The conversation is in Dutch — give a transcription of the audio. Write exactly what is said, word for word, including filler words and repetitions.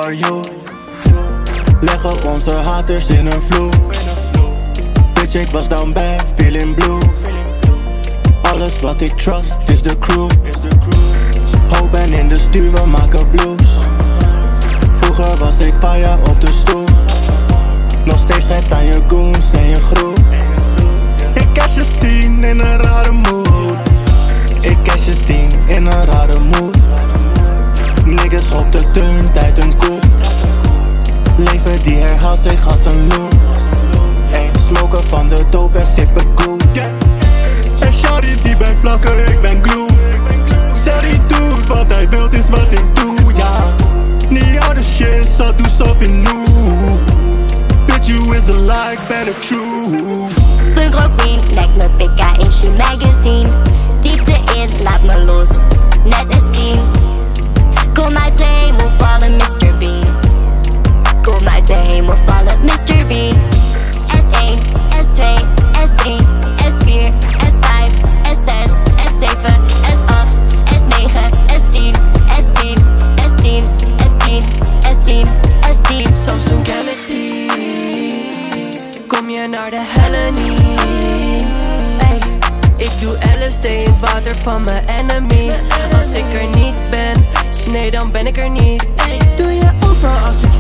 are you? Leggen onze haters in een vloek. Bitch, ik was down bad, feeling blue. Alles wat ik trust is de crew. Ho, ben in de stuur, we maken blues. Vroeger was ik fire op de stoel. Nog steeds gek aan je goons en je groep. Ik cash je steen in een rare mood. Ik cash je steen in een rare mood. Niggas op de turn, tijd een koe. Leven die herhaalt zich als een loop. Hey, smoken van de dope en sippen goed. En shawty die ben plakken, ik ben glue. Sorry doet wat hij wilt is wat ik doe, ja. Niet oude shit, so do something new. Bitch, you is the like, better true. Punt rookpien, lijkt me P K in She Magazine. Diepte in, laat me los, net een steam. Kom uit de hemel vallen, mister Bean. Kom uit de hemel vallen, mister Bean. S één, S twee, S drie, S vier, S vijf, S zes, S zeven, S acht, S negen, S tien, S tien, S tien, S tien, S tien, S tien. Samsung Galaxy, kom je naar de helle niet? Ey, ik doe L S D in het water van mijn enemies. Als ik er niet ben, nee dan ben ik er niet. Ey, doe je open als ik